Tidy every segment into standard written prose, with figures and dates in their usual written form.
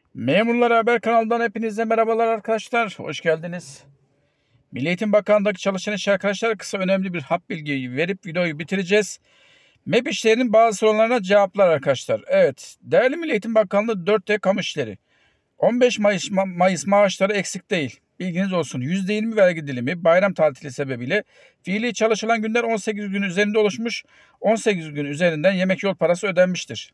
Memurlar Haber kanalından hepinize merhabalar arkadaşlar. Hoş geldiniz. Milli Eğitim Bakanlığı'ndaki çalışan iş arkadaşlar, kısa önemli bir hap bilgiyi verip videoyu bitireceğiz. MEP işlerinin bazı sorularına cevaplar arkadaşlar. Evet, değerli Milli Eğitim Bakanlığı 4T kamu işleri. 15 Mayıs maaşları eksik değil. Bilginiz olsun. %20 vergi dilimi bayram tatili sebebiyle fiili çalışılan günler 18 gün üzerinde oluşmuş. 18 gün üzerinden yemek yol parası ödenmiştir.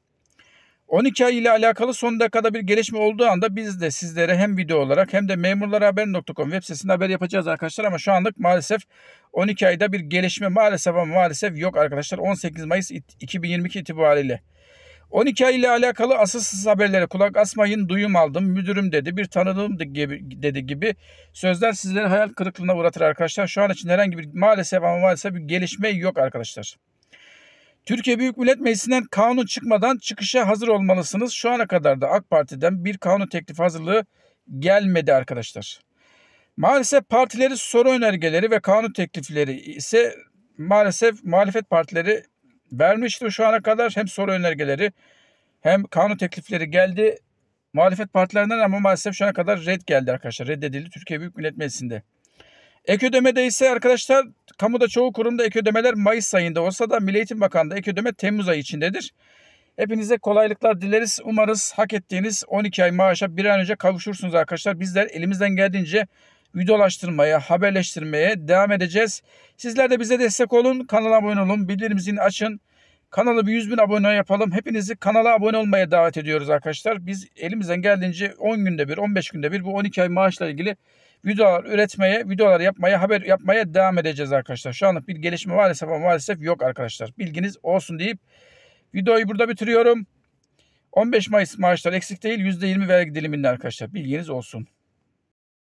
12 ay ile alakalı son dakikada bir gelişme olduğu anda biz de sizlere hem video olarak hem de memurlarhaber.com web sitesinde haber yapacağız arkadaşlar. Ama şu anlık maalesef 12 ayda bir gelişme maalesef yok arkadaşlar. 18 Mayıs 2022 itibariyle. 12 ay ile alakalı asılsız haberlere kulak asmayın, duyum aldım, müdürüm dedi, bir tanıdığım gibi sözler sizleri hayal kırıklığına uğratır arkadaşlar. Şu an için herhangi bir maalesef bir gelişme yok arkadaşlar. Türkiye Büyük Millet Meclisi'nden kanun çıkmadan çıkışa hazır olmalısınız. Şu ana kadar da AK Parti'den bir kanun teklifi hazırlığı gelmedi arkadaşlar. Maalesef partileri soru önergeleri ve kanun teklifleri ise maalesef muhalefet partileri vermişti şu ana kadar. Hem soru önergeleri hem kanun teklifleri geldi muhalefet partilerinden, ama maalesef şu ana kadar red geldi arkadaşlar. Reddedildi Türkiye Büyük Millet Meclisi'nde. Ek ödemede ise arkadaşlar, kamuda çoğu kurumda ek ödemeler Mayıs ayında olsa da Milli Eğitim Bakanlığı'nda ek ödeme Temmuz ayı içindedir. Hepinize kolaylıklar dileriz. Umarız hak ettiğiniz 12 ay maaşa bir an önce kavuşursunuz arkadaşlar. Bizler elimizden geldiğince videolaştırmaya, haberleştirmeye devam edeceğiz. Sizler de bize destek olun. Kanala abone olun. Bildirim zilini açın. Kanalı bir 100 bin abone yapalım. Hepinizi kanala abone olmaya davet ediyoruz arkadaşlar. Biz elimizden geldiğince 10 günde bir, 15 günde bir bu 12 ay maaşla ilgili videolar üretmeye, videolar yapmaya, haber yapmaya devam edeceğiz arkadaşlar. Şu anlık bir gelişme maalesef yok arkadaşlar. Bilginiz olsun deyip videoyu burada bitiriyorum. 15 Mayıs maaşlar eksik değil, %20 vergi diliminde arkadaşlar. Bilginiz olsun.